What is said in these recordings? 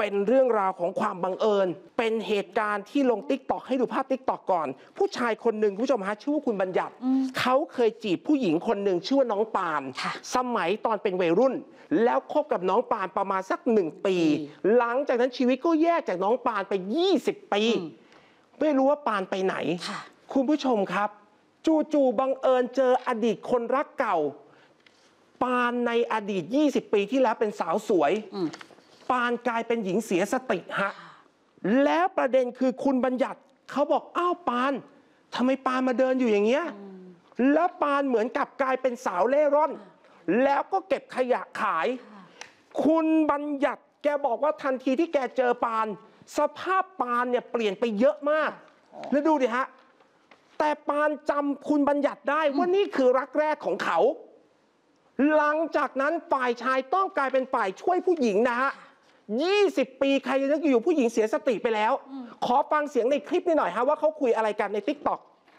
เป็นเรื่องราวของความบังเอิญเป็นเหตุการณ์ที่ลงTikTokให้ดูภาพTikTokก่อนผู้ชายคนหนึ่งผู้ชมฮะชื่อว่าคุณบัญญัติเขาเคยจีบผู้หญิงคนหนึ่งชื่อว่าน้องปานสมัยตอนเป็นวัยรุ่นแล้วคบกับน้องปานประมาณสัก1 ปีหลังจากนั้นชีวิตก็แยกจากน้องปานไป20 ปีไม่รู้ว่าปานไปไหนคุณผู้ชมครับจู่ๆบังเอิญเจออดีตคนรักเก่าปานในอดีต20 ปีที่แล้วเป็นสาวสวยปานกลายเป็นหญิงเสียสติฮะแล้วประเด็นคือคุณบัญญัติเขาบอกอ้าวปานทำไมปานมาเดินอยู่อย่างเงี้ยแล้วปานเหมือนกับกลายเป็นสาวเล่ร่อนแล้วก็เก็บขยะขายคุณบัญญัติแกบอกว่าทันทีที่แกเจอปานสภาพปานเนี่ยเปลี่ยนไปเยอะมากแล้วดูดิฮะแต่ปานจำคุณบัญญัติได้ว่านี่คือรักแรกของเขาหลังจากนั้นฝ่ายชายต้องกลายเป็นฝ่ายช่วยผู้หญิงนะฮะ20 ปีใครจะนึกอยู่ผู้หญิงเสียสติไปแล้วขอฟังเสียงในคลิปนี้หน่อยฮะว่าเขาคุยอะไรกันใน TikTok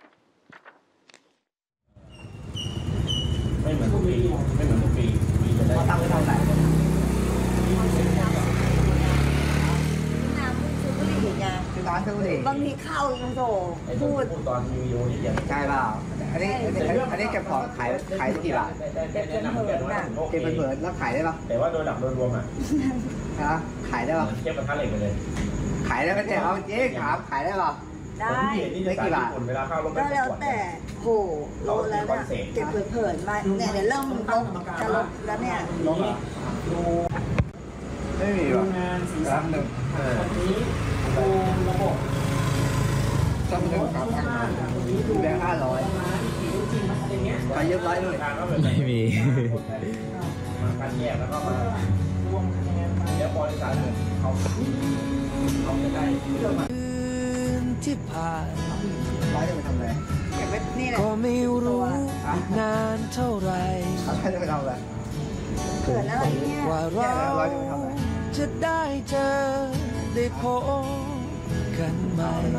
ไม่เหมือนทุกปีจะได้ตั้งไว้เท่าไหร่คือร้านซื้อบุหรี่บางทีเข้าโถพูดตอนมีวิดีโอนี่อย่างใช่เปล่าอันนี้เก็บของขายกี่บาทเก็บเป็นเผินน่ะเก็บเป็นเผินแล้วขายได้ป่ะแต่ว่าโดยหลักโดยรวมอ่ะขายได้ป่ะเทียบกับค่าเหล็กไปเลยขายได้ไหมเนี่ยเอาเจ๊ถามขายได้ป่ะได้กี่บาทเวลาเข้าลงก็แล้วแต่โหโลแล้วเนี่ยเก็บเผินมาเนี่ยเดี๋ยวเริ่มจะลดแล้วเนี่ยไม่มีว่ะร้านหนึ่งต้องหนึ่งครับแบงค์500ไปเยอะร้อยด้วยไม่มีการแยกแล้วก็มาแล้วบริษัทเขาจะได้ที่ผ่านร้อยจะไปทำอะไรเก็บไว้นี่แหละก็ไม่รู้นานเท่าไรร้อยจะไปทำอะไรเขินอะไรเนี่ยว่าเราจะได้เจอได้พบกันไหม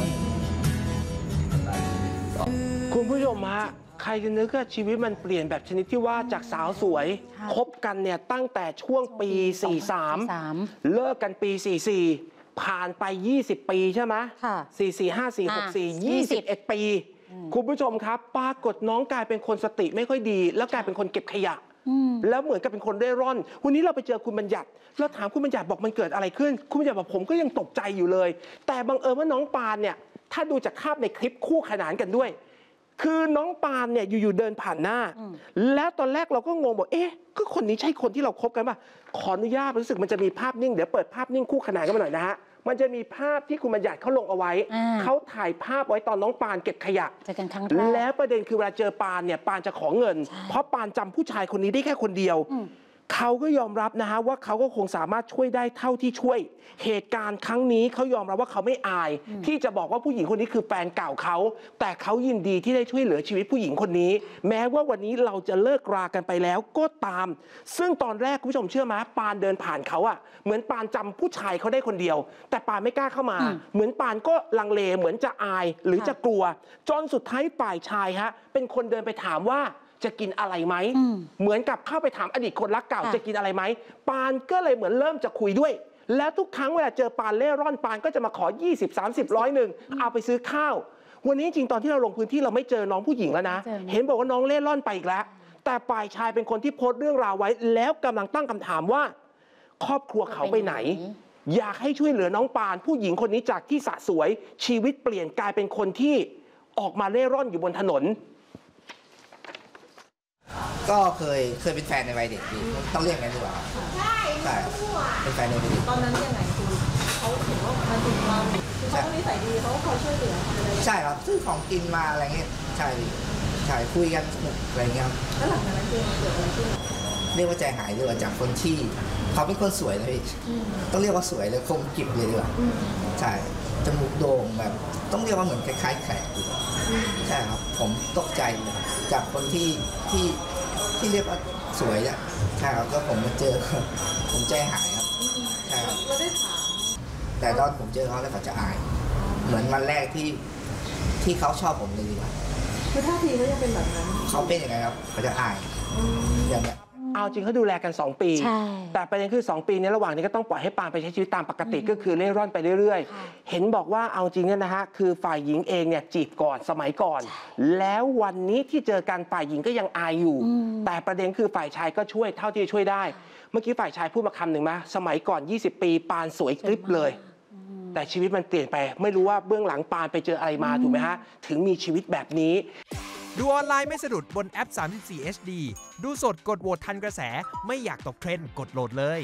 คุณผู้ชมฮะใครจะนึกว่าชีวิตมันเปลี่ยนแบบชนิดที่ว่าจากสาวสวยคบกันเนี่ยตั้งแต่ช่วงปี43เลิกกันปี44ผ่านไป20 ปีใช่ไหม44 54 64 21 ปีคุณผู้ชมครับปรากฏน้องกลายเป็นคนสติไม่ค่อยดีแล้วกลายเป็นคนเก็บขยะแล้วเหมือนกับเป็นคนเร่ร่อนวันนี้เราไปเจอคุณบัญญัติเราถามคุณบัญญัติบอกมันเกิดอะไรขึ้นคุณบัญญัติบอกผมก็ยังตกใจอยู่เลยแต่บังเอิญว่าน้องปานเนี่ยถ้าดูจากภาพในคลิปคู่ขนานกันด้วยคือน้องปานเนี่ยอยู่ๆเดินผ่านหน้าแล้วตอนแรกเราก็งงบอกเอ๊ะก็คนนี้ใช่คนที่เราคบกันป่ะขออนุญาตรู้สึกมันจะมีภาพนิ่งเดี๋ยวเปิดภาพนิ่งคู่ขนานกันมาหน่อยนะฮะมันจะมีภาพที่คุณบัญญัติเขาลงเอาไว้เขาถ่ายภาพไว้ตอนน้องปานเก็บขยะแล้วประเด็นคือเวลาเจอปานเนี่ยปานจะขอเงินเพราะปานจำผู้ชายคนนี้ได้แค่คนเดียวเขาก็ยอมรับนะฮะว่าเขาก็คงสามารถช่วยได้เท่าที่ช่วยเหตุการณ์ครั้งนี้เขายอมรับว่าเขาไม่อายที่จะบอกว่าผู้หญิงคนนี้คือแฟนเก่าเขาแต่เขายินดีที่ได้ช่วยเหลือชีวิตผู้หญิงคนนี้แม้ว่าวันนี้เราจะเลิกรากันไปแล้วก็ตามซึ่งตอนแรกคุณผู้ชมเชื่อไหมปานเดินผ่านเขาอะเหมือนปานจำผู้ชายเขาได้คนเดียวแต่ปานไม่กล้าเข้ามาเหมือนปานก็ลังเลเหมือนจะอายหรือจะกลัวจนสุดท้ายฝ่ายชายฮะเป็นคนเดินไปถามว่าจะกินอะไรไหมเหมือนกับเข้าไปถามอดีตคนรักเก่าจะกินอะไรไหมปานก็เลยเหมือนเริ่มจะคุยด้วยแล้วทุกครั้งเวลาเจอปานเล่ร่อนปานก็จะมาขอ20 30 100เอาไปซื้อข้าววันนี้จริงตอนที่เราลงพื้นที่เราไม่เจอน้องผู้หญิงแล้วนะเห็นบอกว่าน้องเล่ร่อนไปอีกแล้วแต่ฝ่ายชายเป็นคนที่โพสต์เรื่องราวไว้แล้วกำลังตั้งคำถามว่าครอบครัวเขาไปไหนอยากให้ช่วยเหลือน้องปานผู้หญิงคนนี้จากที่สะสวยชีวิตเปลี่ยนกลายเป็นคนที่ออกมาเล่ร่อนอยู่บนถนนก็เคยเป็นแฟนในวัยเด็กดีต้องเรียกงั้นดีกว่าใช่เป็นแฟนในวัยเด็กตอนนั้นยังไงคือเขาเห็นว่ามันถึงเราเขาก็นิสัยดีเขาคอยช่วยเหลือใช่ครับซื้อของกินมาอะไรเงี้ยใช่คุยกันสนุกอะไรเงี้ยแล้วหลังจากนั้นคือเกิดอะไรขึ้นเรียกว่าใจหายดีกว่าจากคนที่เขาเป็นคนสวยนะพี่ต้องเรียกว่าสวยเลยคมกริบเลยดีกว่าใช่จมูกโด่งแบบต้องเรียกว่าเหมือนคล้ายๆแขกใช่ครับผมตกใจเลยจากคนที่เรียกว่าสวยอ่ะใช่ครับก็ผมมาเจอผมใจหายครับใช่ครับแต่ตอนผมเจอเขาแล้วเขาจะอายเหมือนวันแรกที่เขาชอบผมเลยดีกว่าคือท่าทีเขาจะเป็นแบบนั้นเขาเป็นยังไงครับเขาจะอายอย่างเงี้ยเอาจริงเขาดูแลกัน 2 ปีใช่แต่ประเด็นคือ 2 ปีนี้ระหว่างนี้ก็ต้องปล่อยให้ปานไปใช้ชีวิตตามปกติก็คือเล่ร่อนไปเรื่อยๆ เห็นบอกว่าเอาจริงเนี่ยนะฮะคือฝ่ายหญิงเองเนี่ยจีบก่อนสมัยก่อน แล้ววันนี้ที่เจอกันฝ่ายหญิงก็ยังอายอยู่ แต่ประเด็นคือฝ่ายชายก็ช่วยเท่าที่จะช่วยได้ เมื่อกี้ฝ่ายชายพูดมาคำหนึ่งมาสมัยก่อน 20 ปีปานสวยกริบเลย แต่ชีวิตมันเปลี่ยนไปไม่รู้ว่าเบื้องหลังปานไปเจออะไรมาถูกไหมฮะถึงมีชีวิตแบบนี้ดูออนไลน์ไม่สะดุดบนแอป 34 HD ดูสดกดโหวตทันกระแสไม่อยากตกเทรนด์กดโหลดเลย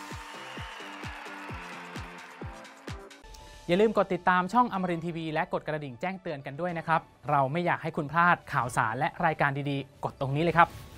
อย่าลืมกดติดตามช่องอมรินทร์ทีวีและกดกระดิ่งแจ้งเตือนกันด้วยนะครับ เราไม่อยากให้คุณพลาดข่าวสารและรายการดีๆ กดตรงนี้เลยครับ